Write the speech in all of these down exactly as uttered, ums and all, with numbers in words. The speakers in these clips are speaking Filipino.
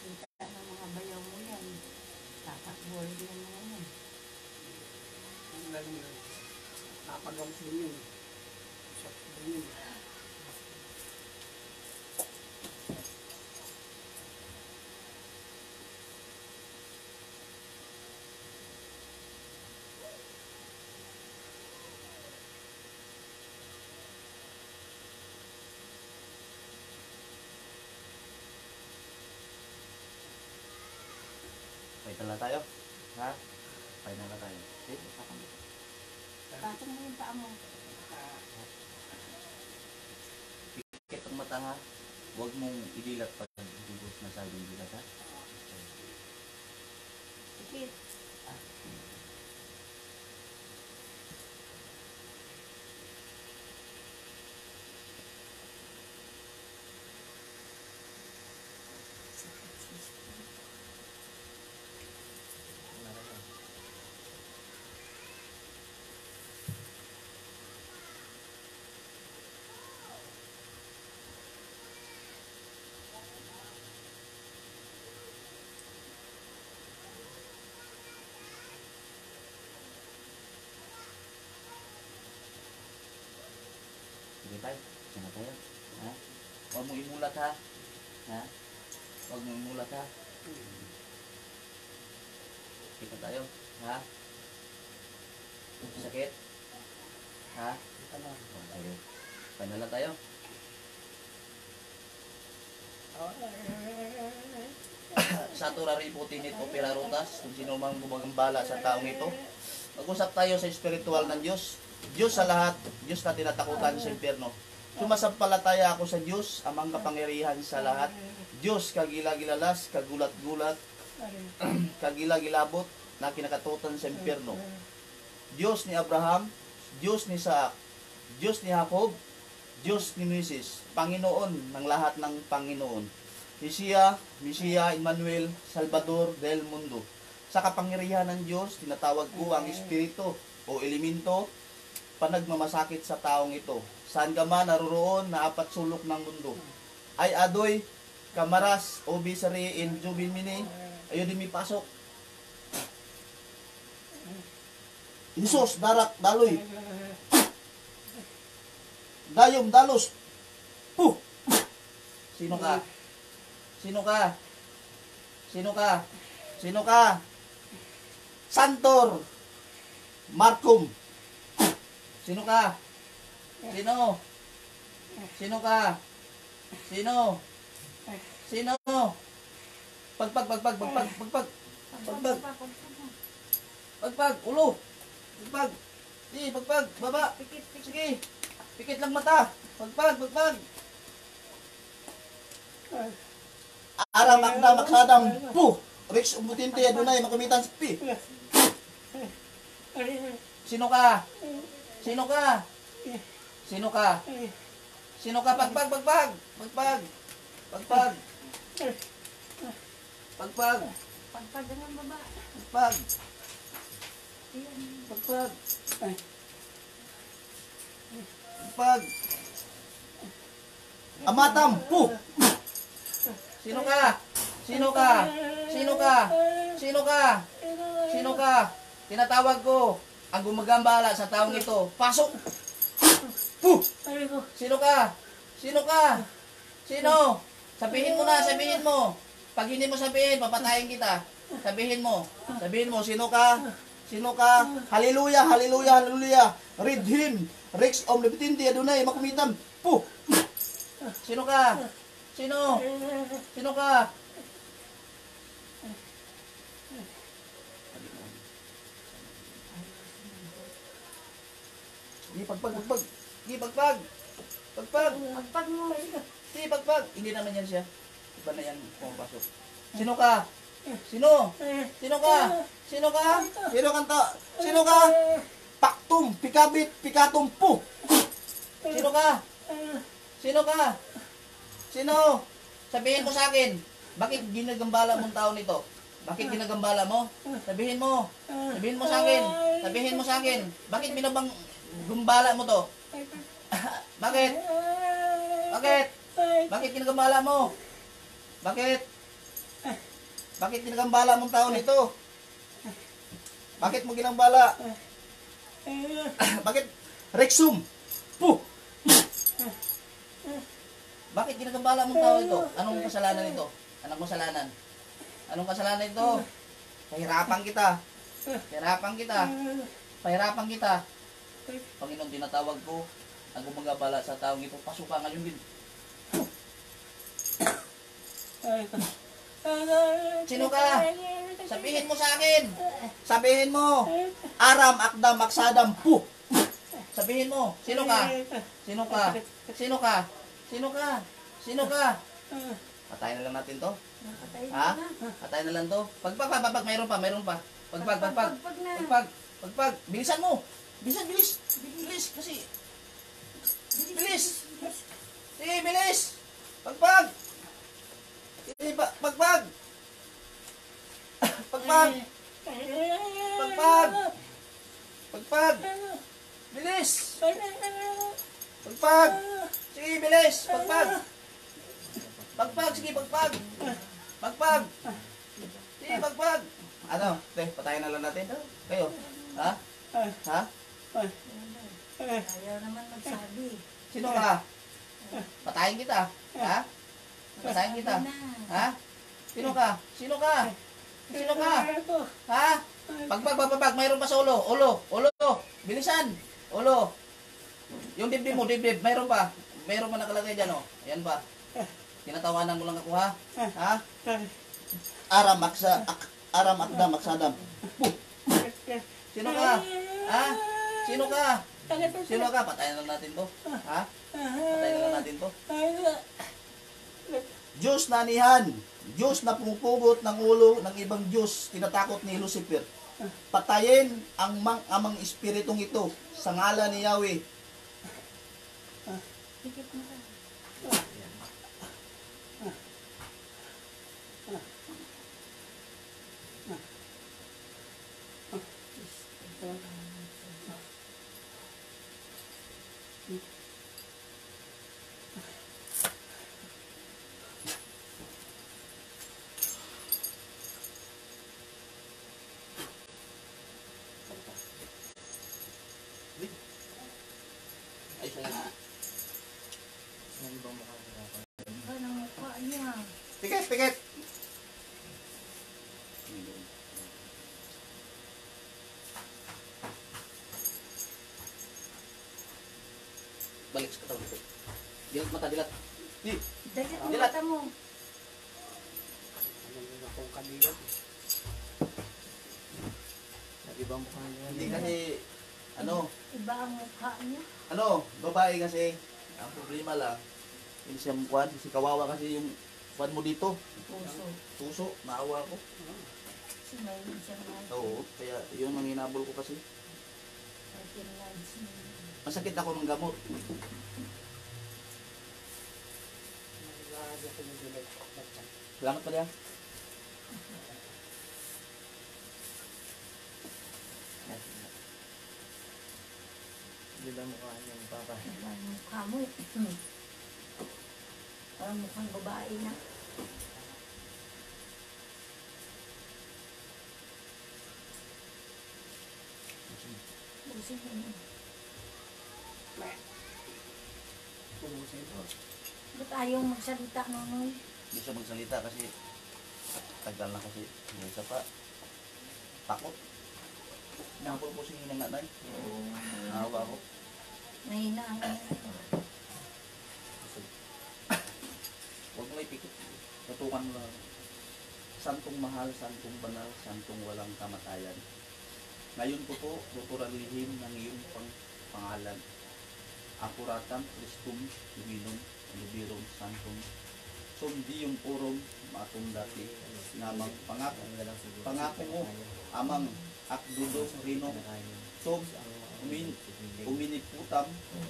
Kita ng mga bayaw mo yan. Tatakbuhay din mo yan. Ang galing lang. Napagamot din yun. Shot din yun. Fight na tayo. Ha? Fight na tayo. Dito, tapang dito. Patong mo yung paa mo. Pikit ang mata ha. Huwag mong idilat pag hindi ko sinasabing idilat ha. Pikit. Sige tayo. Sana tayo. Ha? Huwag mong imulat ha. Ha? Huwag mong imulat ha. Kita tayo. Ha? Sakit? Ha? Kita lang. Oh, sige. Panala tayo. Sa turari putinit o pirarutas, kung sino mang gumagambala sa taong ito. Mag-usap tayo sa espiritual ng Diyos. Diyos sa lahat, Diyos na tinatakutan sa impyerno. Sumasampalataya ako sa Diyos, amang kapangyarihan sa lahat. Diyos kagilagilalas, kagulat-gulat, kagilagilabot na kinakatutan sa impyerno. Diyos ni Abraham, Diyos ni Isaac, Diyos ni Jacob, Diyos ni Moises, Panginoon ng lahat ng Panginoon. Mesiya, Mesiya, Emmanuel, Salvador del Mundo. Sa kapangyarihan ng Diyos, tinatawag ko ang espiritu o elemento panagmamasakit sa taong ito. Saan ka man naroroon na apat sulok ng mundo. Ay adoy, kamaras, obisari, in jubimini, ayo di mi pasok. Isos, darak, daloy. Dayom, dalos. Puh! Sino ka? Sino ka? Sino ka? Sino ka? Santor Marcum. Sino ka? Sino? Sino ka? Sino? Sino? Pagpag, pagpag, pagpag, pagpag. Pagpag. Pagpag, ulo. Pagpag. Sige, pagpag, baba. Pikit, pikit. Sige. Pikit lang mata. Pagpag, pagpag. Ara makna maksadam. Puh. Rex umbutin ti adunay makamitan pi. Sino ka? Sino ka? Sino ka? Sino ka? Pagpag, pagpag. Pagpag. Pagpag. Pagpag. Pagpag ng baba. Pagpag. Pagpag. Pagpag. Amatam. Puh. Sino ka? Sino ka? Sino ka? Sino ka? Sino ka? Tinatawag ko ang gumagambala sa taong ito. Pasok! Puh! Sino ka? Sino ka? Sino? Sabihin mo na, sabihin mo. Pag hindi mo sabihin, papatayin kita. Sabihin mo. Sabihin mo, sino ka? Sino ka? Hallelujah, hallelujah, hallelujah. Read him. Rex omnipotentia Adonai makumitan. Puh! Sino ka? Sino? Sino ka? Di pagpag, pagpag. Di pagpag. Pagpag. Pagpag mo. Di pagpag. Hindi naman yan siya. Iba na yan pumapasok. Sino ka? Sino? Sino ka? Sino ka? Sino kanta? Sino ka? Paktum, pikabit, pikatum, pu. Sino ka? Sino ka? Sino? Sabihin mo sa akin. Bakit ginagambala mong tao nito? Bakit ginagambala mo? Sabihin mo. Sabihin mo sa akin. Sabihin mo sa akin. Bakit binabang gumbala mo to? Bakit? Bakit? Bakit ginagambala mo? Bakit? Bakit ginagambala mong tao nito? Bakit mo ginambala? Bakit? Rexum! Puh! Bakit ginagambala mong tao ito? Anong kasalanan ito? Anong kasalanan? Anong kasalanan ito? Pahirapan kita. Pahirapan kita. Pahirapan kita. Panginoon, tinatawag ko ang gumagabala sa taong ito. Pasuka ngayon din. Sino ka? Sabihin mo sa akin. Sabihin mo. Aram, Akdam, Aksadam, Puh! Sabihin mo. Sino ka? Sino ka? Sino ka? Sino ka? Sino ka? Patayin na lang natin to. Ha? Patayin na lang to. Pagpag, pagpag, mayroon pa, mayroon pa. Pagpag, pagpag. Pagpag, pagpag. Bilisan mo. Bilisan, bilis. Bilis, kasi. Bilis. Sige, bilis. Pagpag. Sige, pa- pagpag. Pagpag. Pagpag. Pagpag. Bilis. Pagpag. Sige, bilis. Pagpag. Pagpag, sige, pagpag. Pagpag. Sige, pagpag. Ano? Te, patayin na lang natin. Kayo. Ha? Ha? Ayaw naman magsabi. Sino ka? Patayin kita. Ha? Patayin kita. Ha? Sino ka? Sino ka? Sino ka? Ha? Pagpag, pagpag, mayroon pa sa ulo. Ulo, ulo. Bilisan. Ulo. Yung dibdib mo, dibdib. Mayroon pa. Mayroon pa nakalagay dyan, oh. Ayan pa. Tinatawanan mo lang ako, ha? Ha? Aram, aksa, ak, aram, akdam, aksadam. Puh! Sino ka? Ha? Sino ka? Sino ka? Patayin lang natin to. Ha? Patayin lang natin to. Diyos na anihan. Diyos na pumupugot ng ulo ng ibang Diyos. Tinatakot ni Lucifer. Patayin ang mang amang espiritong ito sa ngalan ni Yahweh. Ay, sana. Iba ng mukha niya. Pikit, pikit. Balik sa katawan dito. Dilat mata, dilat. Di. Dalit mo Dilat. mata mo. Ano yung akong kaniyot? Ibang mukha niya. Hindi kasi, ano, Iba ang mukha niya. ano, babae kasi, ang problema lang, yung siyang kwan, si kawawa kasi yung kwan mo dito, Puso. puso, naawa ko. Kasi mayroon siyang mga Oo, kaya yun ang hinabol ko kasi. lines niya. Masakit ako ng gamot. Naglalagay ko yung dilat. Salamat pala yan. Ibang mukha niya. Papa. Iba ang mukha mo. Hmm. Parang mukhang babae na. Busin mo yun. Pumusin ko. Ba't ayaw magsalita, Nonoy? Hindi siya magsalita kasi tagal na kasi. Hindi isa pa. Takot. Nakapol ko si Hinang Nanay. Naawa ako. Mahina ang Huwag mo ipikit. Tutukan mo lang. Santong mahal, santong banal, santong walang kamatayan. Ngayon po po, tuturalihim ng iyong pang pangalan. Akuratan, Christum, Luminum, Lubirum, Santong, Sumdiyong Purum, Matong Dati, Namang Pangako, Pangako mo, Amang, Akdudo, Rino, Sum, Umin, Uminiputam,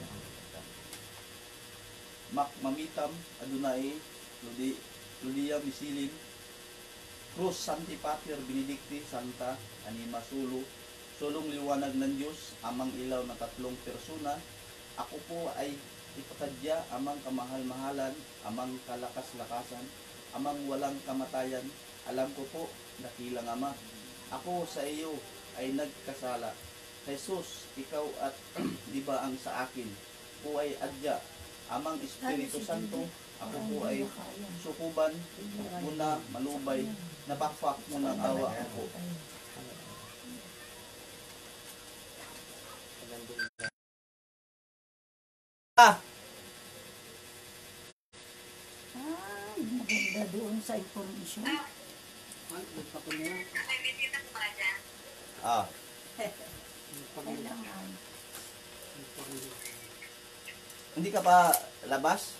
Mak Mamitam, Adunai, Ludi, Ludia Misilin, Cruz Santi Pater Benedicti, Santa, Anima Sulu, Sulong Liwanag ng Diyos, amang ilaw na tatlong persona, ako po ay ipakadya amang kamahal-mahalan, amang kalakas-lakasan, amang walang kamatayan. Alam ko po, dakilang Ama, ako sa iyo ay nagkasala. Jesus, ikaw at di ba ang sa akin po ay adya, amang Espiritu Santo, ako po ay sukuban, muna, malubay, napakfak mo ng awa ko. Ah! Ay, maganda doon sa information. Ay, nagpapin niya. Ah, Kailangan. hindi ka pa labas?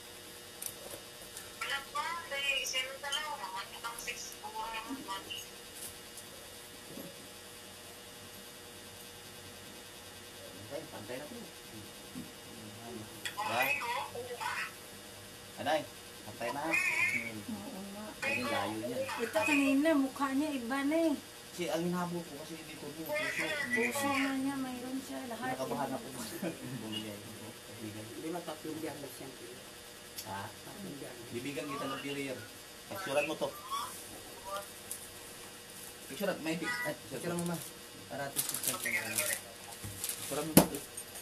Okay, pantay na po. Ba? Anay, pantay na. Hmm. Oo nga. Ay, layo niyan. Ito kanina, mukha niya iba na eh. Kasi ang hinabo ko kasi dito mo, puso. Puso na niya, mayroon siya lahat. Nakabahan ako. Bumili ako. Kabigan. Hindi man tatlong biyan na siya. Ha? Tatlong biyan. Bibigan kita ng career. Picturean mo to. Picturean, may pic. Ay, picturean mo ma. Para atis sa cellphone ka na. Picturean mo to.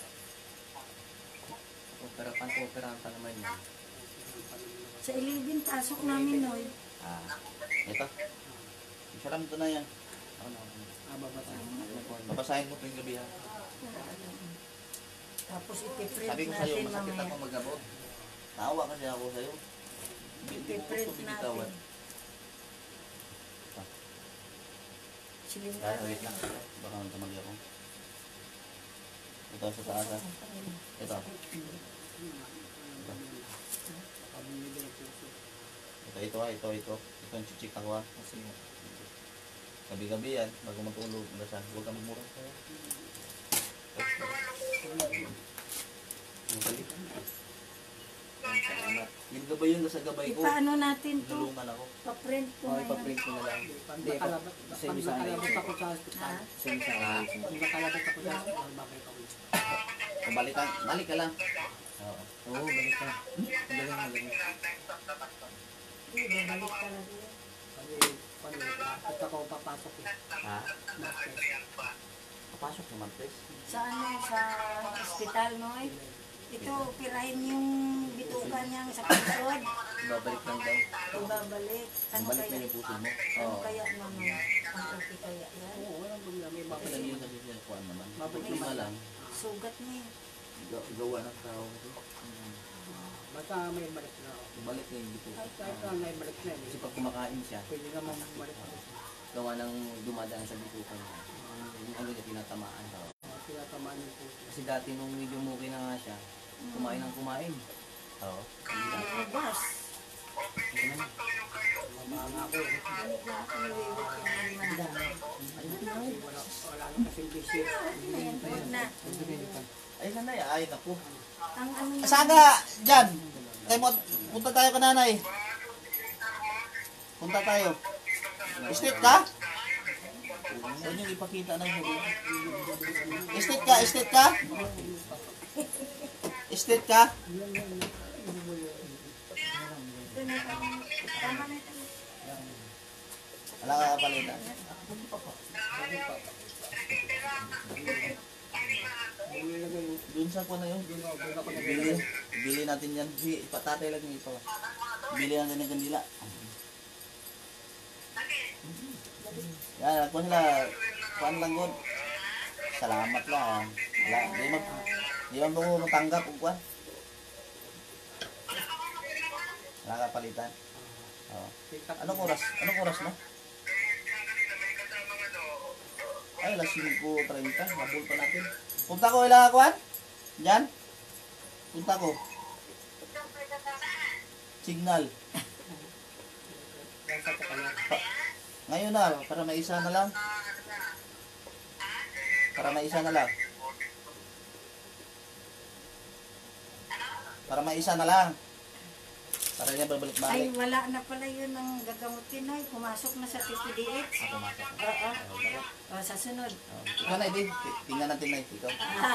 Opera pan, opera pa naman yun. Sa ilibin, pasok namin, Noy. Ah, ito. Picturean mo to na yan. Ako na, ako na. Ah, babasahin. Babasahin mo tuwing gabi ha. Tapos itiprint Sabi ko sa'yo, natin masakit mamaya. ako magabot. Naawa kasi ako sa'yo. Hindi hindi ko gusto Itiprint binitawan. natin. Siling Kaya, wait lang. Baka magkamali ako. Ito sa taas ha. Ito. Ito, ito ha. Ito, ito. Ito ang chichik ako ha. Kasi gabi-gabi yan. Bago matulog. Basta, huwag kang magmura. Ang galit. Salamat. Yung gabay yun nasa gabay ko. Ipaano natin to? Tulungan ako. Pa-print ko Okay, ngayon. paprint ko na lang. Pag Hindi, pa- nakalabas send pag mo sa akin. nakalabas ako sa hospital. Ha? Send sa akin. Pag nakalabas ako sa hospital, babalik ako. O, balik ka. Balik ka lang. Oo. Oo, balik ka. Magaling, magaling. Hindi, babalik talaga yun. Kasi, pag bakit ako papasok eh. Ha? Martes. Papasok sa Martes. Sa ano, sa hospital, Noy? Ito, pirahin yung bitukan niyang sa pusod. Babalik lang daw. Ibabalik. Ano Balik kaya? na yung puso mo. Ano Oo. kaya naman? Ang okay kaya yan? Oo, walang problema. May Bakit babalik. lang yun kasi siya kuhaan naman. Babalik Lima naman. lang. Sugat niya. Ga- Gawa ng tao. Basta may balik na ako. Balik na yung dito. Kahit kahit na may balik na Kasi eh. pag kumakain siya, Pwede naman bumalik ako. gawa ng dumadaan sa bitukan niya. Yung ano niya, tinatamaan. Tinatamaan yung puso. Kasi dati nung medyo muki na nga siya, kumain ng kumain. Oo. Lugas. Ito naman. Mabanga ako eh. Ganit na ako niliwit yung mandami. Kasi wala, wala na kasing bisyo. Ayan, huwag na. Ay, nanay. Ay, naku. Ang ano niya. Saan ka? Diyan. Tayo mo. Punta tayo ka, nanay. Punta tayo. Estate ka? Doon yung ipakita ng huli. Estate ka? Estate ka? Estate ka? Ito na ang tama na ito. Wala ka kapalitan. Doon sa ko na yun. Bili, bili natin yan. Bi- Patatay lang yung ito. Bili natin ng kandila. Yan, ako sila. Kuan lang yun. Salamat lang. Wala, di mag, di man mo matanggap kung kuan. Wala ka palitan. Oo. Anong oras? Anong oras na? Ay, alas singko treinta. Habol pa natin. Punta ko, ilang akuan? Diyan? Punta ko. Signal. Pa ngayon na, para may isa na lang. Para may isa na lang. Para may isa na lang. Para niya Ay, babalik-balik. wala na pala yun ang gagamutin, Noy. Pumasok na sa T P D H. Ako mata. Oo. O, sa sunod. Ikaw na, Edi. Tingnan natin na ito.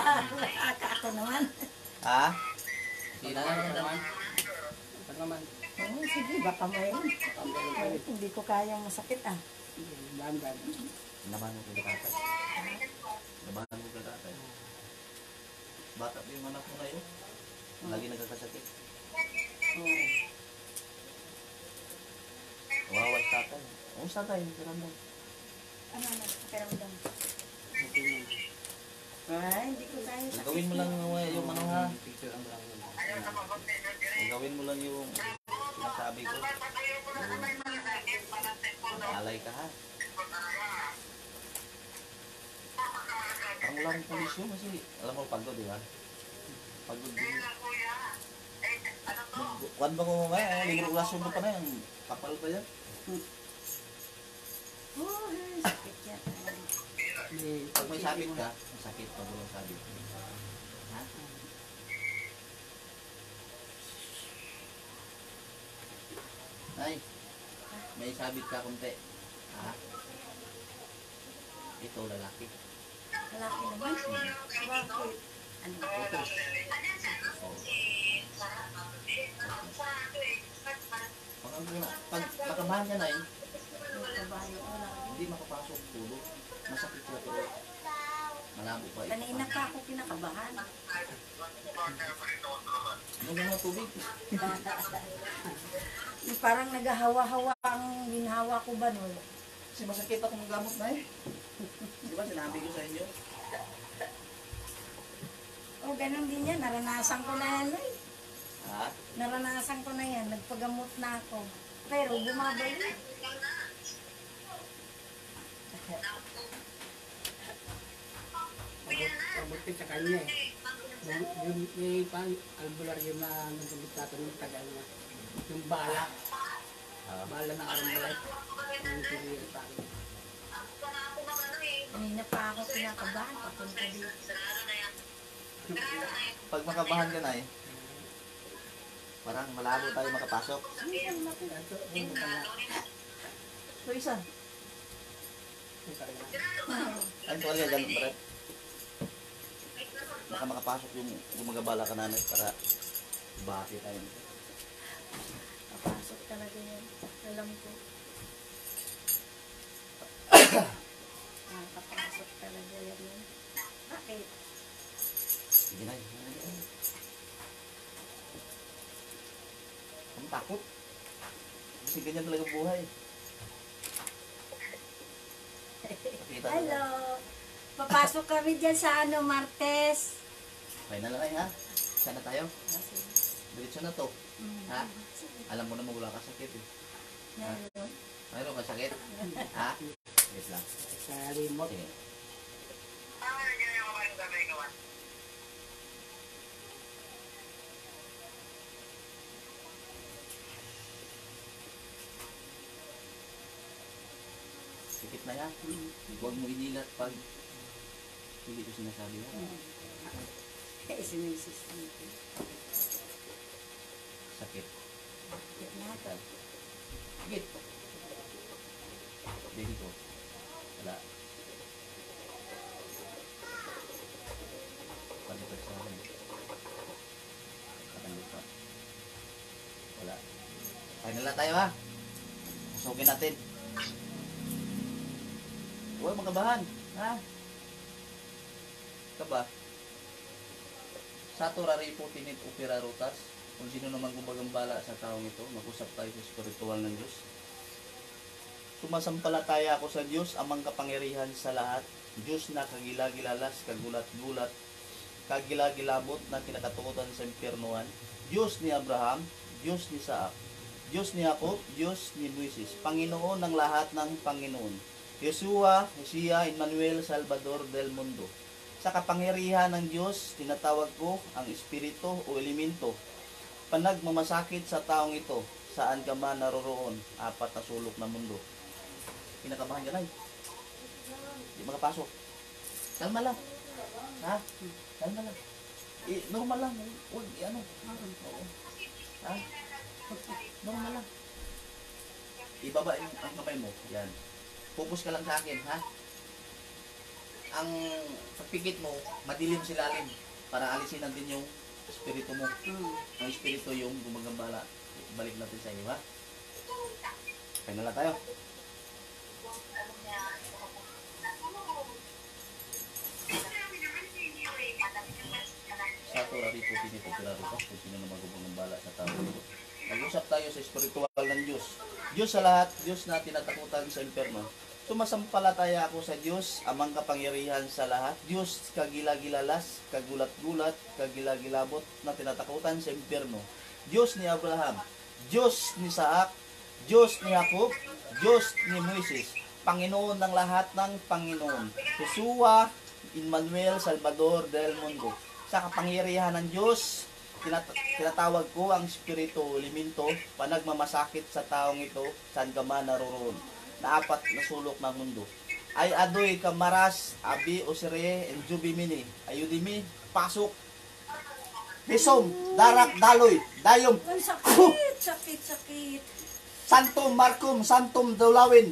Ako naman. Ha? Sila na naman. Pag naman, Oo, sige, baka mayroon. Ay, hindi ko kayang masakit ah. Dahan-dahan. Laban mo kay tatay. Laban mo kay tatay. Bata pa yung anak mo ngayon. Lagi nagkakasakit. Oo. Kawawa si tatay. Oo, sa tatay. Kiramdam. Ano na, pakiramdam. Okay na. Ay, hindi ko kaya sakit. Gawin mo lang yung, yung ano ha. Picture ang lang. Gawin mo lang yung sinasabi ko. Alay ka ha. Ang lang pulis yun kasi alam mo pagod di ba? Pagod din. Kuan ba ko nga eh, libro klasong pa na yung kapal pa yan. Oh, sakit yan. May, Pag may sabit ka, masakit pag walang sabit. Ha? Ay, may sabit ka kunti. Ha? Ito lalaki. Malaki naman. Bakit? Ano? Ito. Oh. Pag, pag makabahan ka na eh, Kabayo ko lang. hindi makapasok tulo. Masakit siya pero malabo pa eh. Kanina pa ako kinakabahan. Ano mga tubig? Yung parang naghahawa-hawa ang ginhawa ko ba nun? Kasi masakit akong gamot na eh. Di ba sinabi ko sa inyo? Oh, ganun din yan. Naranasan ko na yan. Eh. Ha? Naranasan ko na yan. Nagpagamot na ako. Pero bumabalik. pabuti sa kanya eh. Yung, yung, yung pang albular yung na nagkabitata ng tagal na. Yung bala. Ah. Bala ng arambalay. Yung tigil pa. Kanina pa ako kinakabahan. Papunta dito. Pag makabahan ka na eh, parang malabo tayo makapasok. Ito, yung bala. So isa. Yung talaga. Ay, tuwalya ganun pa rin. Baka makapasok yung gumagabala ka nanay para bati tayo. Napasok talaga yan. Alam ko. Nakapasok talaga yan. Yun. Bakit? Sige na. Ang takot. Kasi ganyan talaga buhay. Nakita mo na. Hello! Papasok kami dyan sa ano, Martes. Okay na lang ay ha. Sana tayo. Diretso na to. Ha? Alam mo naman wala ka sakit eh. Ngayon. Mayroon ka sakit? Ha? Wait lang. Sa remote. Sige. Sikit na yan. Huwag mo inilat pag hindi ko sinasabi mo. Eh, sinisis nito. Sakit. Sakit natin. Sakit. Dito. Wala. Palipat sa akin. Palipat. Wala. Kaya na lang tayo ha. Pasukin natin. Huwag makabahan. Ha? Kaba? Saturari po tinit upira rutas. Kung sino naman gumagambala sa taong ito, mag-usap tayo sa spiritual ng Diyos. Sumasampalataya ako sa Diyos, amang kapangyarihan sa lahat. Diyos na kagilagilalas, kagulat-gulat, kagilagilabot na kinakatukutan sa impyernuan. Diyos ni Abraham, Diyos ni Isaac, Diyos ni Jacob, Diyos ni Moises, Panginoon ng lahat ng Panginoon. Yeshua, Mesiya, Emmanuel, Salvador del Mundo. Sa kapangyarihan ng Diyos, tinatawag ko ang espiritu o elemento. Panagmamasakit sa taong ito, saan ka man naroroon, apat na sulok na mundo. Kinakabahan ka na eh. Hindi makapasok. Kalma lang. Ha? Kalma lang. Eh, normal lang. Huwag, eh, ano. Oo. Ha? Normal lang. Ibaba yung ang kamay mo. Yan. Focus ka lang sa akin, ha? Ang pagpikit mo, madilim silalim para alisin natin yung espiritu mo. Hmm. Ang espiritu yung gumagambala. balik natin sa inyo, ha? Okay na lang tayo. Sa Torah rito, pinipopira rito, kung sino na magubong ng bala sa tao. Mag-usap tayo sa spiritual ng Diyos. Diyos sa lahat, Diyos na tinatakutan sa impyerno. Sumasampalataya ako sa Diyos, amang kapangyarihan sa lahat. Diyos kagilagilalas, kagulat-gulat, kagilagilabot na tinatakutan sa impyerno. Diyos ni Abraham, Diyos ni Isaac, Diyos ni Jacob, Diyos ni Moises, Panginoon ng lahat ng Panginoon. Yeshua, Emmanuel, Salvador del Mundo. Sa kapangyarihan ng Diyos, tinat- tinatawag ko ang Espiritu Liminto, panagmamasakit sa taong ito, saan ka man naroroon, na apat na sulok ng mundo. Ay adoy kamaras, abi osire, and jubimini, ayudimi, pasok, bisom, darak, daloy, dayom, Ang sakit, sakit, sakit. santum, markum, santum, dulawin.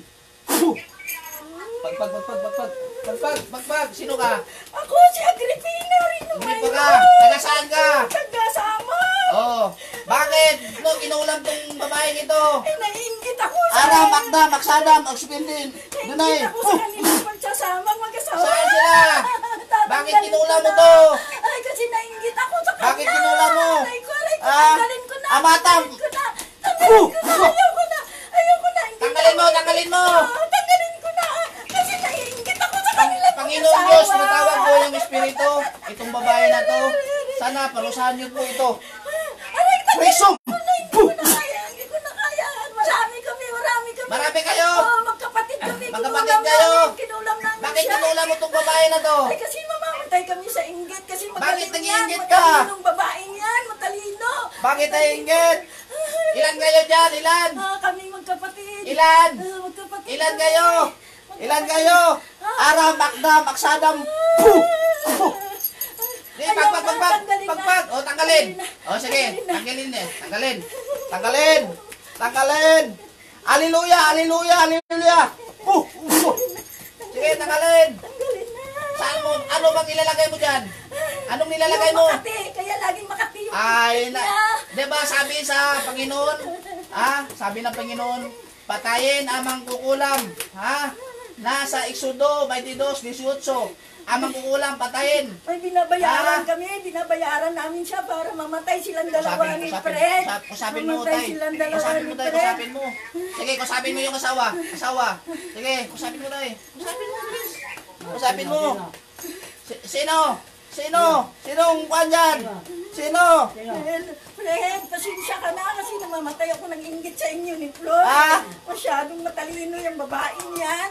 Pagpag, pagpag, pagpag, pagpag, pagpag, sino ka? Ako si Agripina rin Hindi naman. pa ka, taga saan ka? Tagasama. Oh, bakit? No, kinulam tong babaeng ito. Ay, naiingit ako sa... Ara, Magda, Magsadam, Agsupindin. Dunay. Naiingit ako sa kanilang pagsasamang mag-asawa. Saan sila? Tatanggalin Bakit ko kinulam mo na. to? Ay, kasi nainggit ako sa kanya. Bakit kinulam mo? Aray ko, aray ko, Ah, tanggalin ko na. amatang. Tanggalin ko na. Tanggalin ko na. Ayaw ko na. Ayaw ko na. Ingit Tanggalin mo, ako. tanggalin mo. Ah, tanggalin ko na. Kasi naiingit ako sa kanilang Panginoon mag-asawa. Diyos, tinatawag ko yung Espiritu. Itong babae na to. Sana, parusahan niyo po ito. Aray, tanggalin Resum! ko na. Hindi ko na kaya. Hindi ko na kaya. Marami kami, marami kami. Marami kayo. Oo, magkapatid kami. Magkapatid Kinulam kayo. namin, Kinulam namin Bakit siya. kinulam mo tong babae na to? Ay, kasi mamamatay kami sa inggit. Kasi Bakit magaling yan. nag-iinggit ka? Matalinong babaeng yan. Matalino. Bakit naiingit? Ilan kayo dyan? Ilan? Ah, kami magkapatid. Ilan? Ah, magkapatid Ilan kami. kayo? Ilan kayo? Ara, Magda, Magsadam. Puh! Puh! Di, Ayaw pagpag, na, pagpag, tanggalin na. pagpag. O, tanggalin. Tanggalin na. O, sige, Tanggalin na. tanggalin eh. Tanggalin. Tanggalin. Tanggalin. Aleluya, aleluya, aleluya. Puh! Puh! Sige, tanggalin. Tanggalin na. Saan mo? Ano bang ilalagay mo dyan? Anong nilalagay mo? Yung Makati. Kaya laging Makati yung Ay, Makati na, niya. diba sabi sa Panginoon, ha? Sabi ng Panginoon, patayin amang kukulam, ha? Nasa Exodo twenty-two eighteen, amang kukulam, patayin. May binabayaran Ah. kami, binabayaran namin siya para mamatay silang dalawa Kusapin, ni kusapin, Fred. kusap- kusapin mo, Mamatay tay. silang dalawa Kusapin ni mo, tay, Fred. kusapin mo. Sige, kusapin mo yung asawa. Asawa. Sige, kusapin mo, tay. Kusapin mo, please. Kusapin mo. Si- Sino? Sino? Sinong kwan dyan? Sino? Fred, Fred, pasensya ka na kasi namamatay ako ng inggit sa inyo ni Flor. Ah. Masyadong matalino yung babaeng yan.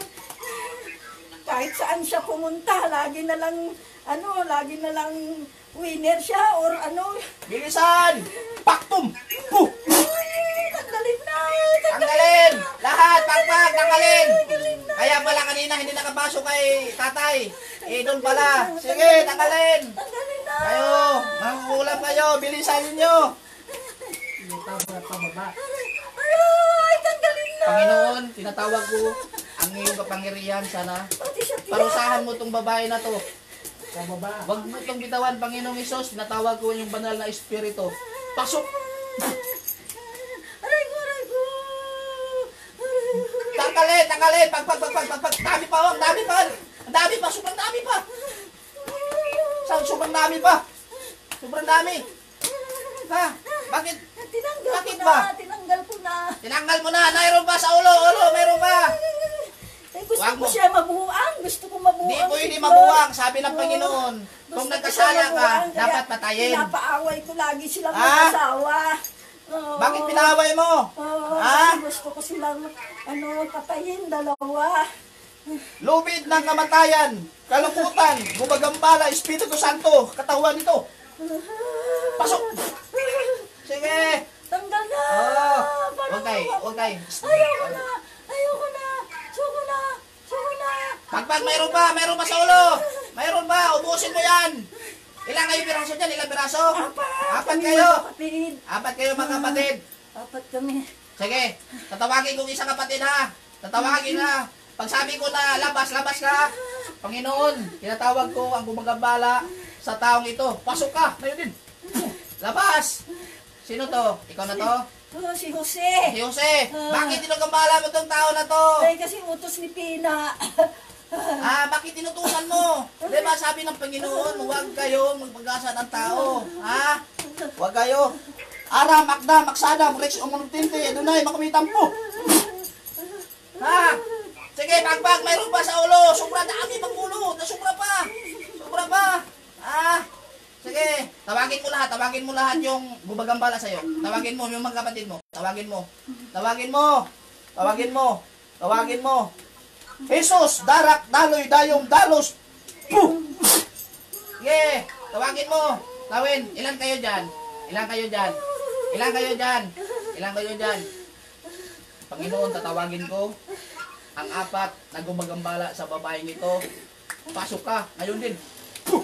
Kahit saan siya pumunta, lagi na lang, ano, lagi na lang winner siya or ano. Bilisan! Paktum! Puh! Ay, tanggalin na, Tanggalin! na. Lahat! Pagpag! Tanggalin! Tanggalin na. Kaya pala kanina hindi nakapasok kay tatay. Eh, doon pala. Sige, tanggalin! Tanggalin na. Kayo! Mangkukulam kayo! Bilisan ninyo! Hindi pa ba pababa. Ay, tanggalin na. Panginoon, tinatawag ko ang iyong kapangyarihan sana. Pati siya tiyak. Parusahan mo tong babae na to. Pababa. Huwag mo itong bitawan, Panginoong Isos. Tinatawag ko yung banal na espiritu. Pasok! Aray ko, aray ko. Aray ko. Tanggalin! Tanggalin! Pagpag! Pagpag! Pagpag! Dami pa! Ang dami pa! Ang dami pa! Sobrang dami pa! Sa sobrang dami pa! Sobrang dami! Ha? Bakit? Tinanggal Bakit ko na, ba? tinanggal ko na. Tinanggal mo na! Mayroon pa sa ulo! Ulo! Mayroon pa! Eh, gusto Wag ko mo. siya mabuang. Gusto ko mabuang. Di pwede si Flor. mabuwang, sabi ng Oo. Panginoon. Gusto Kung ko nagkasala siya ka, mabuwang, kaya dapat patayin. Pinapaaway ko lagi silang Ah? mag-asawa. Oo. Bakit pinaway mo? Oo, Ah? kasi gusto ko silang ano, patayin, dalawa. Lubid ng kamatayan, kalungkutan, gumagambala, Espiritu Santo, katawan nito. Pasok! Sige! Tanggal na! Oo. Parang Huwag tayo, nawawala. huwag tayo. Ayoko na! Ayoko na! Suko na! Suko na! Pagpag mayroon pa, mayroon pa sa ulo. Mayroon pa, ubusin mo yan. Ilang kayo piraso dyan? Ilang piraso? Apat! Apat Kami kayo. magkapatid. Apat kayo mga kapatid. Apat kami. Sige, tatawagin kong isang kapatid ha. Tatawagin na. Pag sabi ko na labas, labas ka. Panginoon, tinatawag ko ang gumagambala sa taong ito. Pasok ka, ngayon din. Labas. Sino to? Ikaw na to? Oh, si Jose. Si Jose, bakit tinagambala mo tong tao na to? Ay, kasi utos ni Pina. Ah, bakit tinutusan mo? Di ba sabi ng Panginoon, huwag kayo magpag-asa ng tao. Ha? Huwag kayo. Aram, Akdam, Aksadam, Rex, Omunutinte, Adonai, makamitan po. Ha? Sige, pagbag, mayroon pa sa ulo. Sobra dami pang ulo. Sobra pa. Sobra pa. Ah, sige. Tawagin mo lahat. Tawagin mo lahat yung gumagambala sa'yo. Tawagin mo yung mga kapatid mo. Tawagin mo. Tawagin mo. Tawagin mo. Tawagin mo. Jesus, Darak, Daloy, Dayong, Dalos. Puh! Sige. Tawagin mo. Tawin. Ilan kayo dyan? Ilan kayo dyan? Ilan kayo dyan? Ilan kayo dyan? Panginoon, tatawagin ko ang apat na gumagambala sa babaeng ito. Pasok ka. Ngayon din. Puh!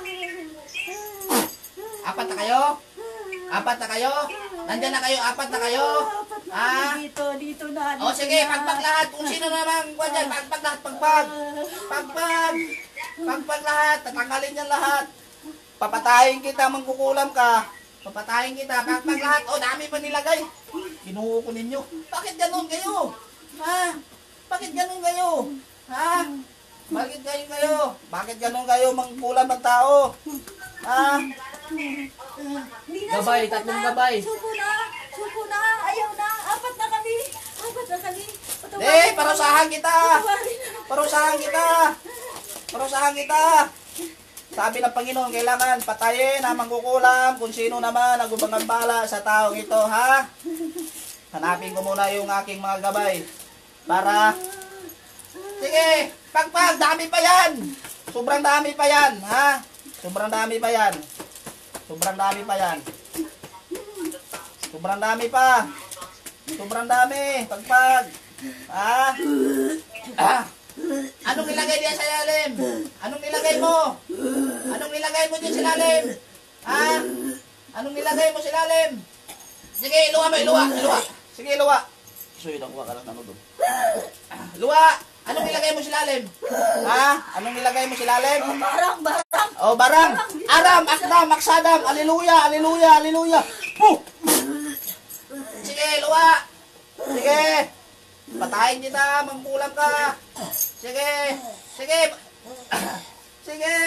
Apat na kayo? Apat na kayo? Nandyan na kayo? Apat na kayo? Ah? Dito, dito na. O sige, pagpag lahat. Kung sino naman kuha dyan, pagpag lahat, pagpag. Pagpag. Pagpag lahat. Tatanggalin yan lahat. Papatayin kita, mangkukulam ka. Papatayin kita, pagpag lahat. O, dami pa nilagay. Kinuha ko ninyo. Bakit ganun kayo? Ha? Bakit ganun kayo? Ha? Bakit ganun kayo? Bakit ganun kayo, mangkulam ng tao? Ha? Hindi na, Gabay, suko tatlong na. gabay. Suko na, suko na, ayaw na, apat na kami, apat na kami. Patawarin Eh, mo. parusahan kita! Patawarin mo. Parusahan kita! Parusahan kita! Sabi ng Panginoon, kailangan patayin ang mangkukulam kung sino naman ang gumagambala sa taong ito, ha? Hanapin ko muna yung aking mga gabay. Para... Sige, pagpag, dami pa yan! Sobrang dami pa yan, ha? Sobrang dami pa yan. Sobrang dami pa yan. Sobrang dami pa. Sobrang dami. Pagpag. Ah. Ah. Anong nilagay diyan sa ilalim? Anong nilagay mo? Anong nilagay mo diyan sa ilalim? Ah. Anong nilagay mo sa ilalim? Sige, luwa mo, luwa, luwa. Sige, luwa. Suyo na kuha ka lang ano doon. Luwa. Anong nilagay mo sa ilalim? Ha? Anong nilagay mo sa ilalim? Barang, barang. Oh, barang. Aram, Akdam, Aksadam. Aleluya, aleluya, aleluya. Puh! Sige, luwa. Sige. Patayin kita, mangkulam ka. Sige. Sige. Sige.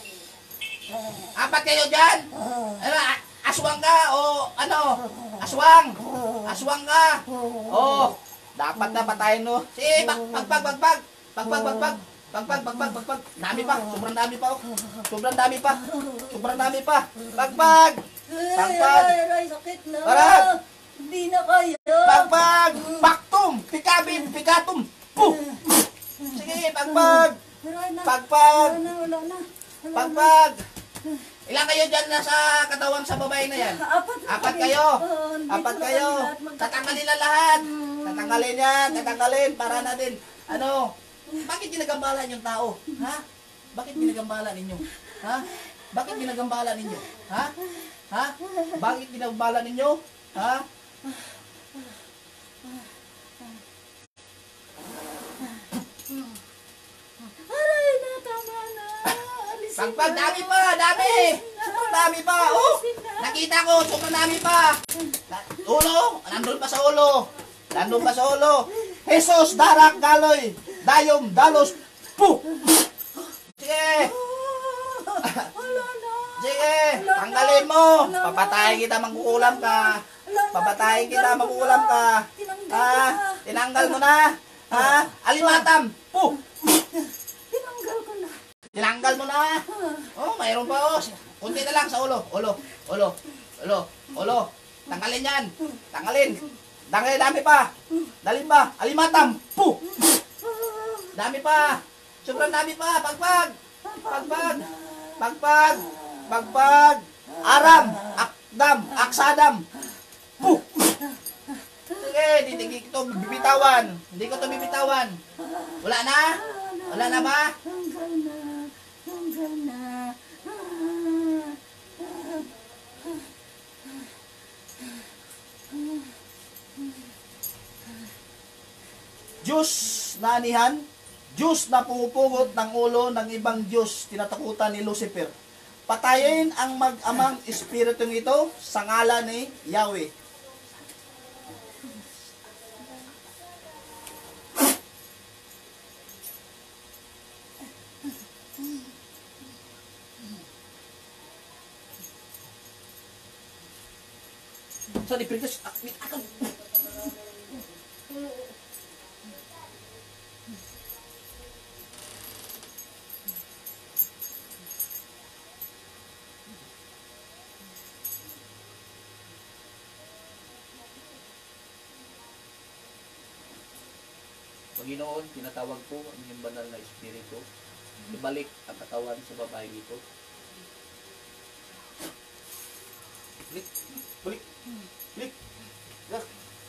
Apat kayo dyan. Ano, aswang ka o ano? Aswang. Aswang ka. Oh, dapat na patayin mo. Sige, pag, pag, pag, pag, pag. Pag, pag, pag, pag. Pagpag, pagpag, pagpag. Dami pa. Sobrang dami pa. Oh. Sobrang dami pa. Sobrang dami pa. Pagpag. Pagpag. Ay, ay, sakit na. Parag. Hindi na kaya. Pagpag. Paktum. Pikabim. Pikatum. Puh. Sige, pagpag. Wala na. Pagpag. Wala na, wala na. Wala Pagpag. Ilan kayo dyan na sa katawang sa babae na yan? na. Apat na Apat kami. kayo. Oo, dito Apat na kayo. kami lahat magkakasama. Tatanggalin na lahat. Tatanggalin yan. Tatanggalin. Para na din. Ano? Bakit ginagambala yung tao? Ha? Bakit ginagambala ninyo? Ha? Bakit ginagambala ninyo? Ha? Ha? Bakit ginagambala ninyo? Ha? Aray na, tama na. Alisin Pagpag, na. dami pa, dami! Sobrang dami pa, oh! Nakita ko, sobrang dami pa! Na- Ulo, nandun pa sa ulo! Nandun pa sa ulo! Jesus, Darak, Daloy, Dayom, Dalos, Puh! Sige! Wala na. Sige! Tanggalin mo! Papatayin kita, mangkukulam ka! Papatayin kita, mangkukulam ka! Ha? Tinanggal mo na! Ha? Alimatam! Puh! Tinanggal ko na. Tinanggal mo na! Oh, mayroon pa oh. Kunti na lang sa ulo. Ulo. Ulo. Ulo. Ulo. Tanggalin yan. Tanggalin. Tanggalin. Dami pa. Dali pa. Alimatam. Puh. Dami pa. Sobrang dami pa. Pagpag. Pagpag. Pagpag. Pagpag. Aram. Akdam. Aksadam. Puh. Sige. Hindi ko ito bibitawan. Hindi ko ito bibitawan. Wala na? Wala na ba? Tanggal na. Tanggal na. Diyos na anihan, Diyos na pumupugot ng ulo ng ibang Diyos, tinatakutan ni Lucifer. Patayin ang mag-amang espiritong ito sa ngalan ni Yahweh. Sa di printes, ah, wait, akan. Panginoon, tinatawag ko ang iyong banal na espiritu. Ibalik ang katawan sa babae nito. Balik, balik, balik. Yak.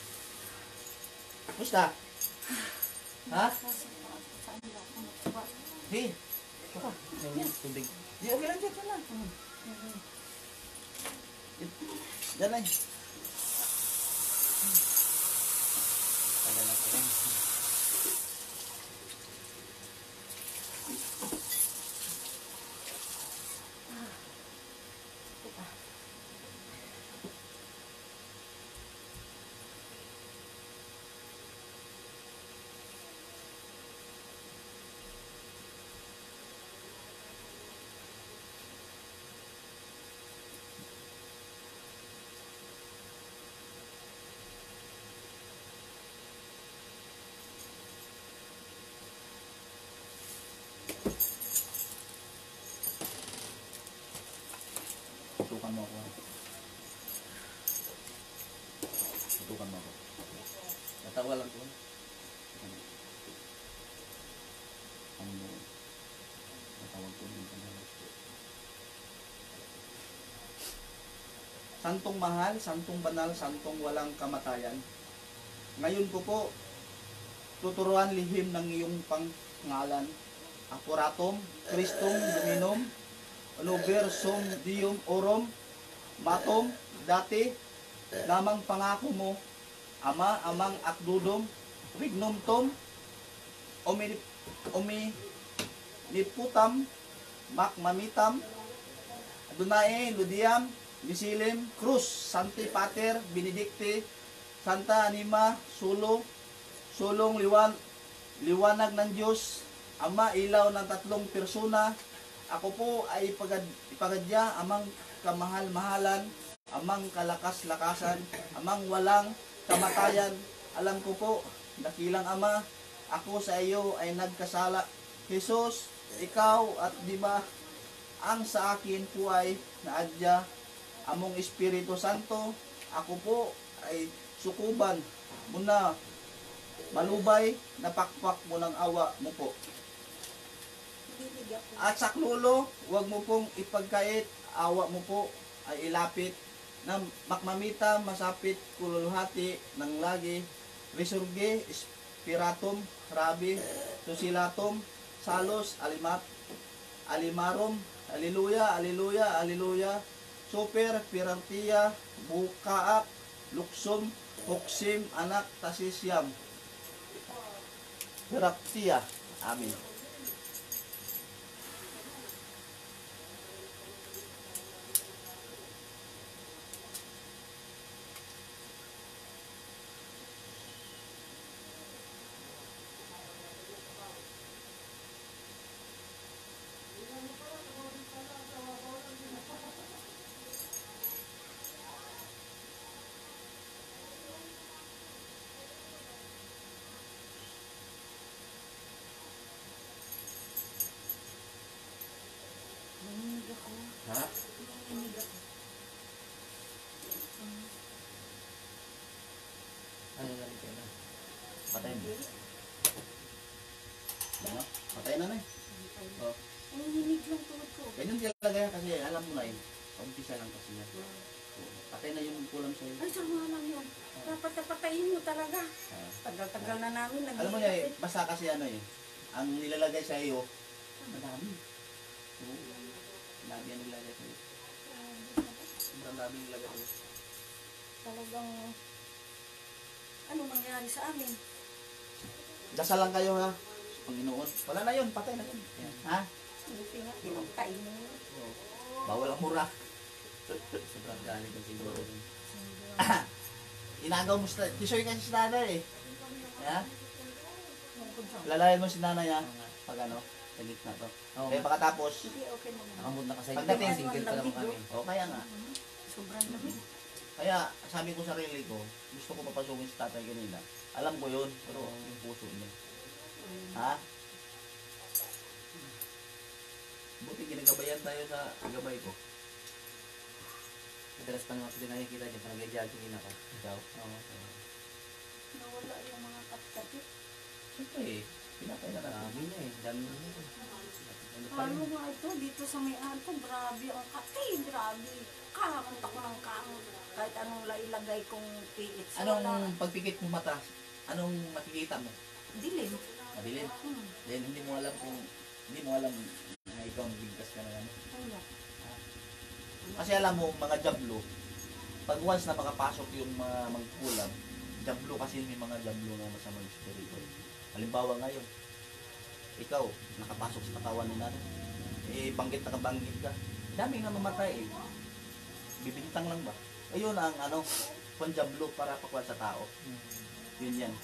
Musta? Ha? Di. Saka. Tubig. Di, okay lang dyan. Dyan lang. Dyan lang. Tagal na tagal. Tutukan mo ako. Tutukan mo ako. Natawa lang ko. Ano? Natawag ko yung pangalan. Santong mahal, santong banal, santong walang kamatayan. Ngayon ko po, tuturuan lihim ng iyong pangalan. Akuratom, Kristum, Dominum, Luber, Sum, Dium, Orom, Matom, Dati, namang pangako mo, Ama, Amang, Akdudom, Rignum Tom, Omi, Omi, Niputam, Mak, Mamitam, Adonai, Ludiam, Bisilim, Cruz, Santi Pater, Benedicti, Santa Anima, Sulo, Sulong Liwan, Liwanag ng Diyos, Ama, ilaw ng tatlong persona. Ako po ay ipagad, ipagadya amang kamahal-mahalan, amang kalakas-lakasan, amang walang kamatayan. Alam ko po, dakilang Ama, ako sa iyo ay nagkasala. Jesus, ikaw at di ba ang sa akin po ay naadya among Espiritu Santo. Ako po ay sukuban mo na malubay, napakpak mo ng awa mo po. At saklulo, huwag mo pong ipagkait, awa mo po ay ilapit na makmamita, masapit, kululuhati ng lagi, resurge, spiratum, rabi, susilatum, salos, alimat, alimarum, aliluya, aliluya, aliluya, super, pirantiya, bukaak, luksum, huksim, anak, tasisyam, piraktiya. Amin. Ha? Ano na rin kayo na? Patay mo. Ano? Patay na na eh. Oh. Nanginginig lang tuhod ko. Ganyan talaga yan kasi alam mo na eh. Umpisa lang kasi yan. Patay na yung kulam sa'yo. Ay, sama lang yun. Dapat napatayin mo talaga. Ah. Tagal-tagal na namin. Alam mo niya eh, basta kasi ano eh, ang nilalagay sa iyo, madami. Oo. Madami ang nilalagay sa iyo. Sobrang dami yung nilalagay sa iyo. Talagang, ano nangyari sa amin? Dasal lang kayo ha, Panginoon. Wala na yun, patay na yun. Ayan. Ha? Buti nga, pinagtayin mo. Oo. Bawal ang mura. Sobrang galing ng siguro. Inagaw mo sa tisoy kasi si nanay eh. Ha? Lalayan mo si nanay ha. Pag ano, sa gitna to. Oo. Kaya pagkatapos, Hindi, okay naman. Nakamod na kasi. Pagdating, single pa naman kami. o kaya nga, Sobrang lamig. Kaya sabi ko sa sarili ko, gusto ko papasukin si tatay kanina. Alam ko yun, pero yung puso niya. Ha? Buti ginagabayan tayo sa gabay ko. Madalas pa naman ako din nakikita dyan, pag nag-jogging ako. Ikaw? Oo. Nawala yung mga kapatid. Siyempre eh, pinatay na natin. Dami na eh, dami na eh. Ano pa Ano rin? nga ito, dito sa may ato, grabe ang kati, grabe. Kamunta ko ng kamon. Kahit anong la- ilagay kong P H. wala. Anong pagpikit mo mata? Anong makikita mo? Dilim. Madilim. Hmm. Then hindi mo alam kung, hindi mo alam na ikaw ang bigkas ka na ano. Ano? Kasi alam mo, mga jablo, pag once na makapasok yung mga magkulam, jablo kasi may mga jablo na masamang espiritu. Halimbawa ngayon, ikaw, nakapasok sa katawan ni nanay, eh, banggit na kabanggit ka, daming na mamatay eh. Bibintang lang ba? Ayun ang ano, panjablo para pakuha sa tao. Yun yan.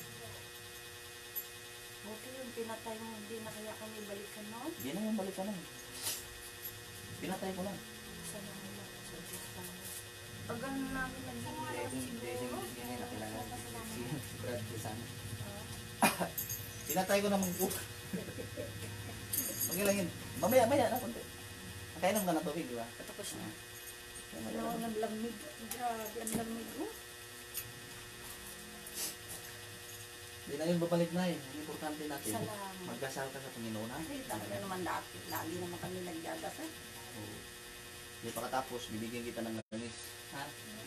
Buti yung pinatay mo, hindi na kaya kami balikan noon. Hindi na yung balikan lang. Pinatay ko lang. Salamat sa Diyos Panginoon. Pag ano namin Kaya naghihiram kung hindi siguro. siya ngayon nakilala si si Brad Pisano. Pinatay ko naman po. Okay lang yun. Mamaya, maya na konti. Nakainom ka na tubig, di ba? Tapos na. Kaya Ano maya na. ang lamig. Grabe, ang lamig. Oh. Hindi na yun babalik na eh. Ang importante natin, Salamat. magdasal ka sa Panginoon ha. Ay, talaga naman dati. Lagi naman kami nagdadasal. Oo. Hindi pa katapos, bibigyan kita ng langis. Ha?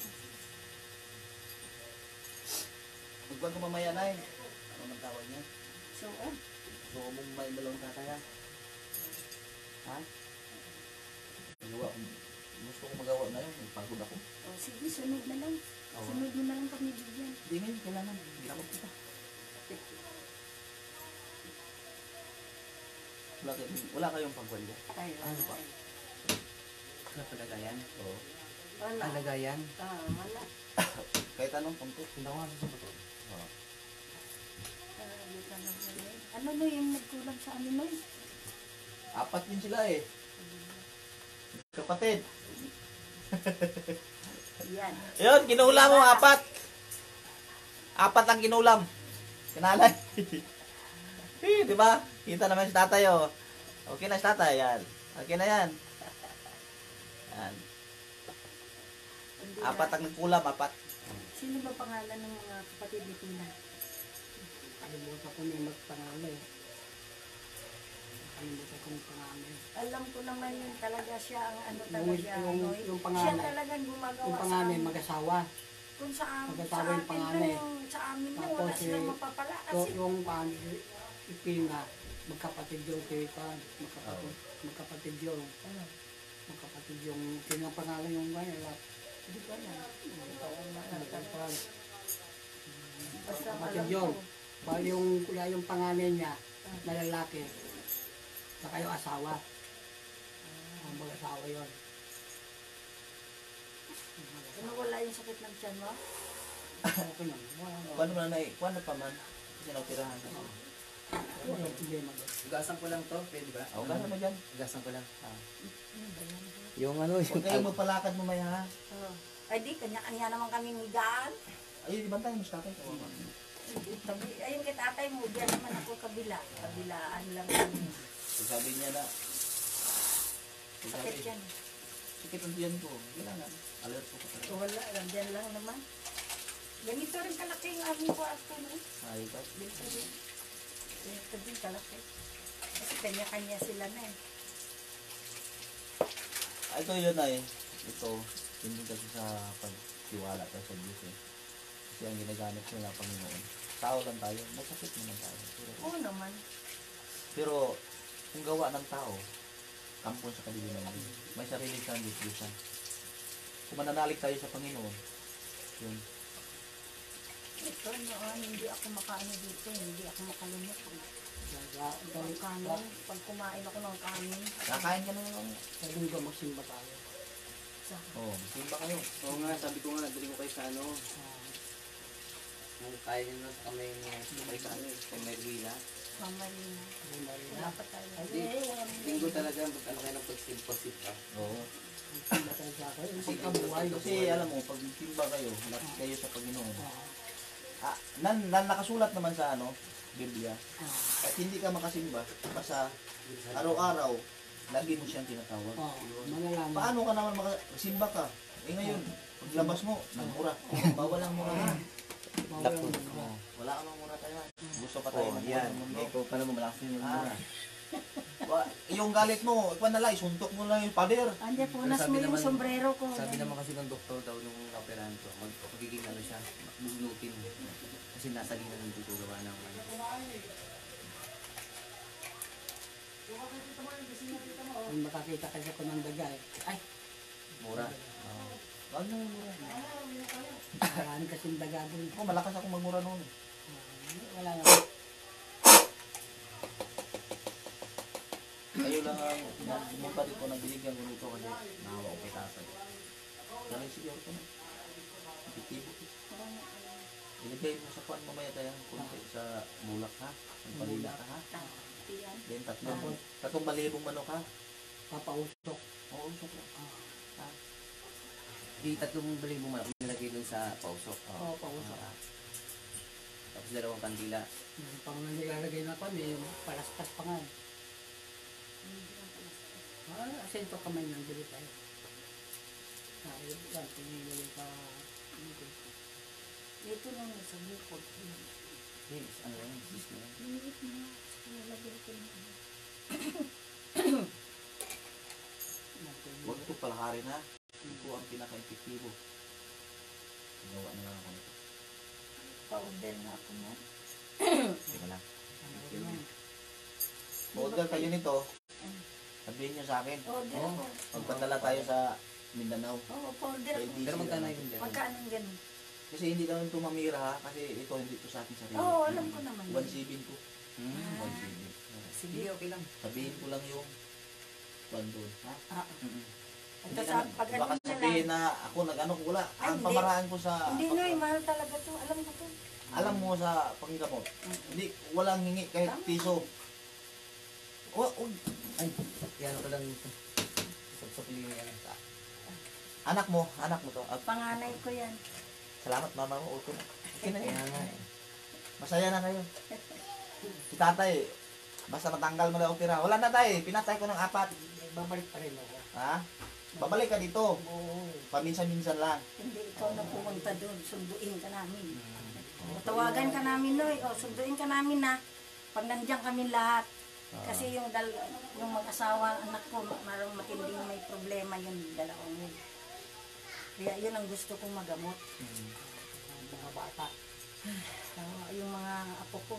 Magbago mamaya na eh. Ano man tawag niya? So, oh. So, mong may dalawang tatay ha? Ha? Magawa ko. Gusto ko magawa na yun. Pagod ako. Oh, sige, sunod na lang. Oo. Sunod mo na lang kami bigyan. Hindi ngayon, kailangan. Ginamot kita. Wala, kayo- wala kayong pagwalya. Ay, Ano ba? Ano palagayan? Oo. Wala. Palagayan? Ah, wala. Kahit anong punto. Hindi ako nga sa Oo. Ah, dito na wala. Ano no yung nagkulang sa amin no? Apat din sila eh. Kapatid. Yan. Yun, kinulam mo, apat. Apat ang kinulam. Kinalay. Eh, di ba? Kita naman si tatay, oh. Okay na si tatay, yan. Okay na yan. Yan. Hindi Apat na- ang nagkulam, apat. Sino ba pangalan ng mga kapatid ni Tina? Kalimutan ko na yung magpangalan. Kalimutan ko yung pangalan. Alam ko naman yun talaga siya ang ano Yung- talaga. yung- ano, yung siya pangalan. talagang gumagawa Yung sa pangalan, amin. mag-asawa. Kung sa, am- sa mag-asawa yung atin pangalan. yung sa amin na Tapos wala si- silang mapapala So, kasi yung pangalan, ipina, magkapatid yung kaya magkapatid, magkapatid yung, ano, magkapatid yung, kaya pangalan yung bayan, lahat. hindi ko alam. Hindi ko alam. Magkapatid. Basta Kapatid alam yun. ko. Ba yung, kaya yung pangalan niya, na lalaki, saka yung asawa. Ang mag-asawa yun. Ano wala yung sakit ng tiyan mo? Okay naman. Wala naman. Kuano man na eh, kuano pa man. Kasi nautirahan ka. Wala problema doon. Ugasan ko lang to, pwede ba? O, gano'n mo dyan. Ugasan ko lang. Ah. Ano ba yan? Yung ano, Huwag kayong magpalakad mo maya ha. Oh. Ay di, kanya-kanya naman kaming higaan. Ayun, ibang tayo, mas tatay. Tabi, ayun kay tatay mo, diyan naman ako kabila. Kabilaan lang kami. So, sabi niya na, so, sabi, Sakit yan. sakit ang diyan ko. Kailangan. Alert ko pa So, talaga. wala, lang, diyan lang naman. Ganito rin kalaki yung aming kwarto, no? Ay, ikaw. Dito rin. Dito din kalaki. Kasi kanya-kanya sila na eh. Ah, ito yun ay, ito, hindi kasi sa pagtiwala tayo sa Diyos eh. Kasi ang ginagamit nila Panginoon. Tao lang tayo, may sakit naman tayo. Pero, Oo naman. pero kung gawa ng tao, kampon sa kadiliman din. May sarili siyang Diyos-Diyosan. Kung mananalig tayo sa Panginoon, yun. Ito, noon, hindi ako makaano dito, hindi ako makalunok. Kaya, Ang kanin, pag kumain ako ng kanin, Kakain ka na lang. sa linggo magsimba tayo. sa Oo, oh, simba kayo. Oo nga, sabi ko nga, dali ko kayo sa ano, Ah, kung kaya nyo na kami kayo sa ano, kung may wila. mamarina. hindi na rin Wala na. pa tayo. Hindi. Linggo talaga, mag ano kayo ng pagsilpasit ka. Oo. Ang tayo sa akin. Ang pagkabuhay. Kasi alam mo, pag timba kayo, lapit kayo sa Panginoon. Ah, nan, nan nakasulat naman sa ano, Biblia. At hindi ka makasimba, basta araw-araw, lagi mo siyang tinatawag. Oo, malalaman. Paano ka naman makasimba ka? Eh ngayon, paglabas mo, nagmura. Bawal ang mura na. Bawal ang mura. Oh, wala ka mang mura tayo. Gusto pa tayo Oh, ng yan. mundo. Ikaw pala mo malakas yung Ah. mura. Wa- yung galit mo, ikaw na lang, isuntok mo lang yung pader. Andi, punas Sabi mo yung naman- sombrero ko. Sabi naman kasi ng doktor daw nung operahan ko, mag magiging ano siya, bugnutin. Kasi nasa gina ng dito gawa ng ano. Kung makakita kasi ako ng daga eh. Ay, Mura. Wag na yung mura. marami kasing daga dun. Ako, malakas ako magmura noon. Wala nga. Kayo lang ang pumunta dito, nagbinigyan ko nito kasi nahawa ko kay tatay. Galing siguro ko na. Epektibo. Ilagay mo sa kwan mamaya tayo, kunti sa bulak ha. Ang palila ka ha. Then tatlong, tatlong balibong manok ha. Papausok. Oo, usok lang. Di tatlong balibong malaki nilagay dun sa pausok. Oo, pausok. Ah. Tapos dalawang kandila. Yung pang nilalagay na kami, yung palaspas pa nga. Ah, asento kamay ng dili tayo. Ah, yun, yan, pinili ka. Ito na nga sa bukod. Yes, ano yan? Sis na yan. Liit na. Nalagay ko na. Huwag ito palakarin ha. Ito ang pinaka-epektibo. Ginawa na lang ako nito. Pa-order na ako na. Teka lang. Order kayo nito. Sabihin nyo sa akin. Order Oh. ako. Magpadala tayo sa Mindanao. Oo, pa-order ako. Pero magkano yun din? Magkano ganun? Kasi hindi naman ito mamira ha. Kasi ito hindi ito sa akin sarili. Oo, alam ko naman. one seven ko. Hmm. one seven. Sige, okay lang. Sabihin ko lang yung kwan doon. Ha? Ah, Mm-mm. ito Hindi sa naman. pag ano Baka na lang. sabihin na ako nag-ano ko wala. Ay, Ang hindi. pamaraan ko sa... Hindi no, mahal talaga to. Alam ko to. Alam mo sa panggamot. Hindi, walang hingi kahit Tama. piso. O, o, Ay, yan ko lang ito. Sapsapli yung yan. anak mo, anak mo to. Ah, Panganay ko yan. salamat mama mo. Okay, okay na yun. Kaya nga eh. Masaya na kayo. Si tatay, basta matanggal mo lang ang tira. Wala na tay, pinatay ko ng apat. Babalik pa rin ako. Ha? Babalik ka dito. Oo. Paminsan-minsan lang. Hindi ikaw na pumunta doon. Sunduin ka namin. O, tawagan ka namin, Noy. O, sunduin ka namin na. Pag nandiyan kami lahat. Kasi yung, dal yung mag-asawa, anak ko, marang matinding may problema yung dalawang yun. Kaya yun ang gusto kong magamot. Ang mga bata. Ah, yung mga apo ko.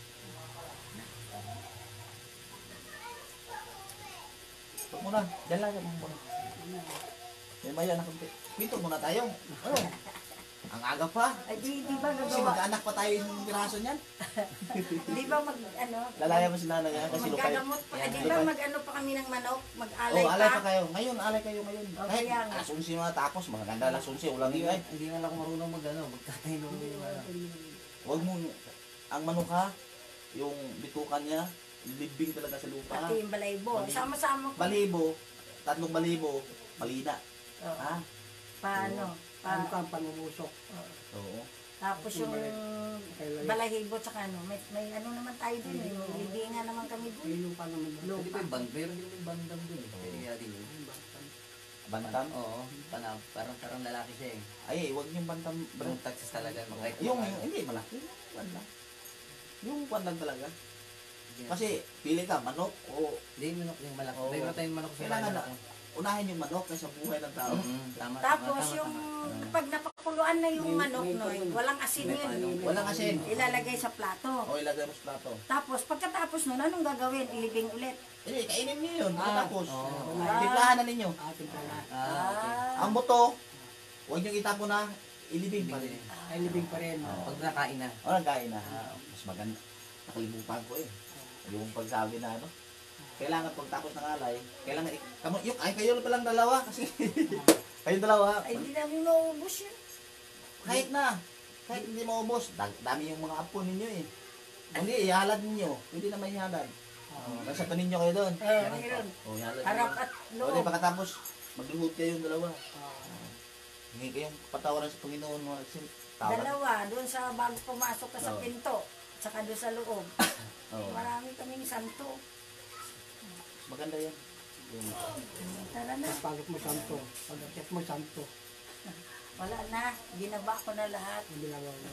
Huwag muna, dyan lang mo muna. May maya na kunti. Pinto muna tayo. Ano? Ang aga pa. Ay, di, di ba Kasi gagawa? mag-anak pa tayo yung piraso niyan. Di ba mag, ano? Lalaya mo si nanay yan kasi lupay. Maggagamot pa. Ay, di Lupay. ba mag, ano pa kami ng manok? Mag-alay Oh, alay pa? pa kayo. Ngayon, alay kayo ngayon. Oh, Kahit kaya nga. alas onse na tapos, maganda alas onse, ulang Hindi, ingay. hindi nga lang ako marunong mag ano, magkatay nung ano. Huwag mo, ang manok ha, yung bitukan niya, libing talaga sa lupa. Pati yung balaybo. Bali- Sama-sama ko. Balibo, tatlong balibo, malina. Oh, Ha? paano? Ano Pa, ka ang pangumusok? Oo. tapos yung balahibo tsaka ano, may, may ano naman tayo dun eh. May libingan naman kami dun. May lupa naman doon. Hindi pa yung band, meron din yung bandam dun eh. Kaya din yun. Bantam? Oo, pana, parang parang lalaki siya eh. Ay, huwag yung bantam. Parang taxis talaga. Kahit Yung, ano. hindi, malaki. Kwan lang. Yung kwan lang talaga. Kasi, pili ka, manok o Hindi yung manok yung malaki. Oo. Meron tayong manok sa kailangan na, bahay. unahin yung manok kaysa buhay ng tao. Mm, tama, Tapos tama, yung tama. pag napakuluan na yung May- manok may- no, walang asin May yun. paano. Walang asin. Ilalagay sa plato. O ilagay mo sa plato. Tapos pagkatapos nun, anong gagawin? Ilibing ulit. Hindi, kainin niyo yun. Ah, Tapos, oo. timplahan na ninyo. Ating pala. Ah, okay. Ang buto, huwag niyong itapon na, ilibing pa rin. Ay, libing pa rin. Pag nakain na. O, nagkain na. Ah, mas maganda. Nakalimutan ko eh. Yung pagsabi na ano. Kailangan pagtapos ng alay, kailangan, ik- kamo, yung, ay kayo palang dalawa kasi, kayong dalawa, Ay, hindi namin maubos yun. kahit na, kahit hindi maubos, da- dami yung mga apo ninyo eh. Hindi, ihalad ninyo, hindi naman ihalad. Oh, nasa tanin nyo kayo doon. Eh, mayroon. O, ihalad Harap ninyo. at O, di loob. pagkatapos, Magluhod kayong dalawa. Ah, Hingi kayong patawaran sa Panginoon mga kasi tawad. Dalawa, doon sa bago pumasok ka sa Oo. pinto, saka doon sa loob. Oo. Marami kaming santo. Maganda yan. Yung, Tara na. pagpasok mo santo, pag-akyat mo santo, Wala na. Binaba ko na lahat. ang ginagawa mo.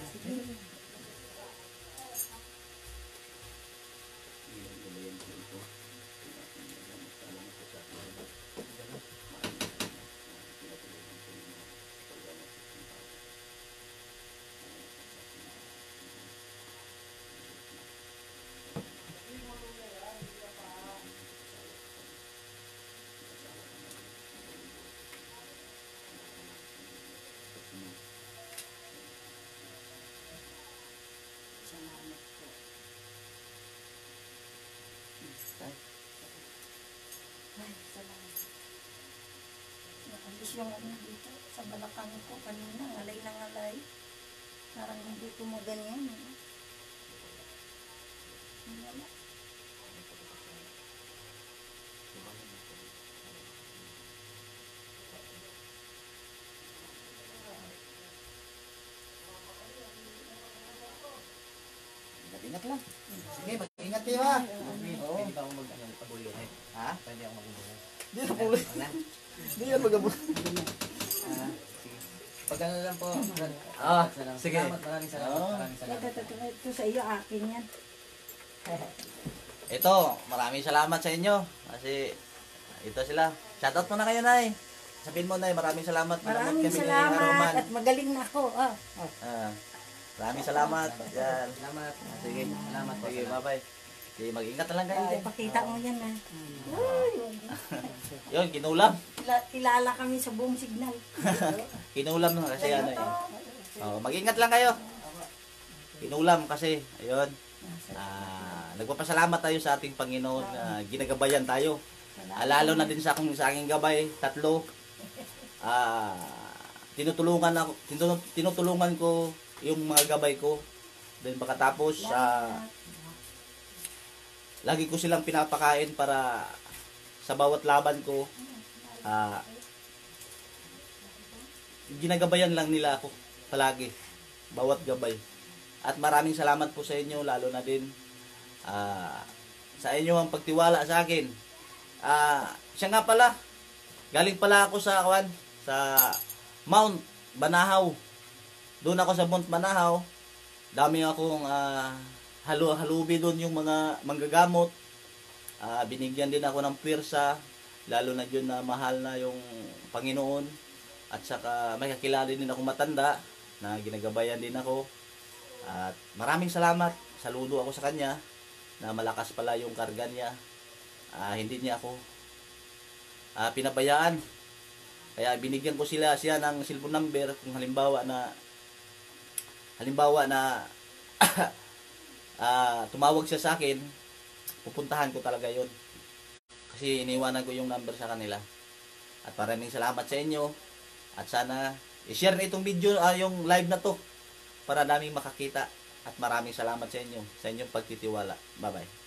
Salamat po. Ay, salamat. Nakalis yung ano dito sa balakang ko kanina. Ngalay na ngalay. Parang hindi ko mo ganyan. Eh. Wala. ingat lang. Sige, mag-ingat kayo ha. Oo. Pwede ba akong mag-abuloy? Ha? Pwede akong mag-abuloy. Di na puloy. Wala? Di yan mag-abot. Ah, sige. Pag ano lang po. Ah, Salamat. sige. Salamat, maraming salamat. Oo. Maraming Ito, salamat. ito, ito, ito sa iyo, akin yan. Ito, maraming salamat sa inyo. Kasi, ito sila. Shoutout mo na kayo, Nay. Sabihin mo, Nay, maraming salamat. Pinamot Maraming kami ni salamat Haruman. at magaling na ako. Ah, ah. Ah, maraming salamat. Yan. Salamat. Sige. Salamat po. Sige, bye-bye. Sige, mag-ingat na lang kayo. Ay, pakita mo yan ah. Yun, kinulam. Kila- Kilala kami sa buong signal. Kinulam na kasi ano eh. Oh, mag-ingat lang kayo. Kinulam kasi, ayun. Ah, nagpapasalamat tayo sa ating Panginoon na ginagabayan tayo. Ah, lalo na din sa akong sa aking gabay, tatlo. Ah, tinutulungan ako, tinutulungan, tinutulungan ko yung mga gabay ko. Then pagkatapos ah, lagi ko silang pinapakain para sa bawat laban ko ah, ginagabayan lang nila ako palagi, bawat gabay. At maraming salamat po sa inyo, lalo na din ah, sa inyo ang pagtiwala sa akin. Ah, siya nga pala, galing pala ako sa kawan, sa Mount Banahaw. Doon ako sa Mount Banahaw. Dami akong ah, halu halubi doon yung mga manggagamot. Ah, binigyan din ako ng pwersa, lalo na yun na mahal na yung Panginoon. At saka may kakilala din ako matanda na ginagabayan din ako. At maraming salamat. Saludo ako sa kanya na malakas pala yung karga niya. Ah, hindi niya ako ah, pinabayaan. Kaya binigyan ko sila siya ng cellphone number kung halimbawa na halimbawa na ah, tumawag siya sa akin, pupuntahan ko talaga yon. Kasi iniwanan ko yung number sa kanila. At maraming salamat sa inyo. At sana i-share na itong video, ah, yung live na to para daming makakita. At maraming salamat sa inyo, sa inyong pagtitiwala. Bye-bye.